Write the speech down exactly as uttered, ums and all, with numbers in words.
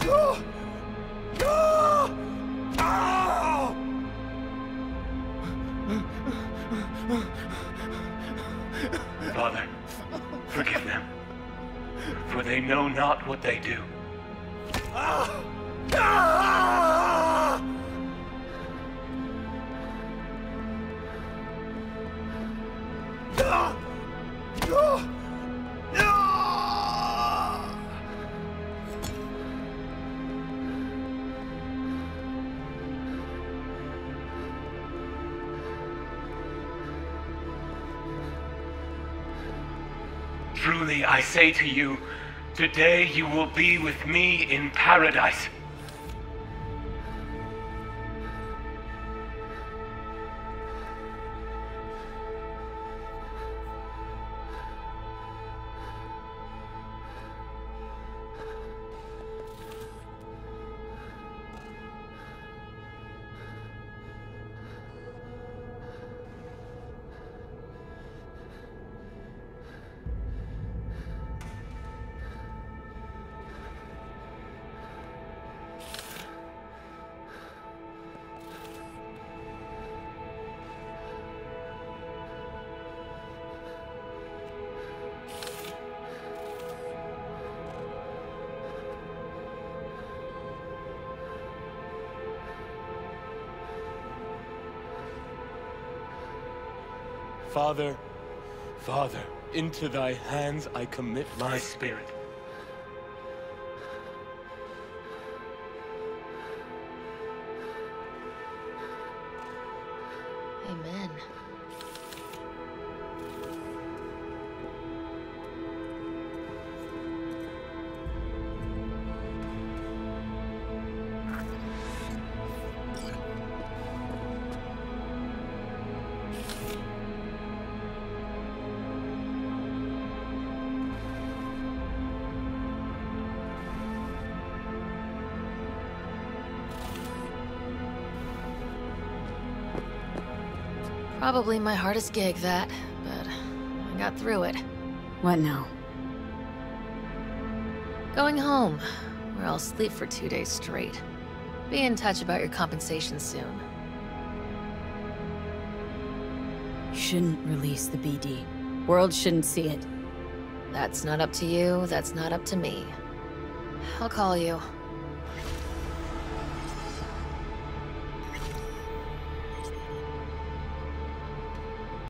Father, forgive them, for they know not what they do. Truly, I say to you, today you will be with me in paradise. Father, Father, into thy hands I commit my spirit. Amen. Probably my hardest gig, that, but I got through it. What now? Going home, where I'll sleep for two days straight. Be in touch about your compensation soon. You shouldn't release the B D. World shouldn't see it. That's not up to you, that's not up to me. I'll call you.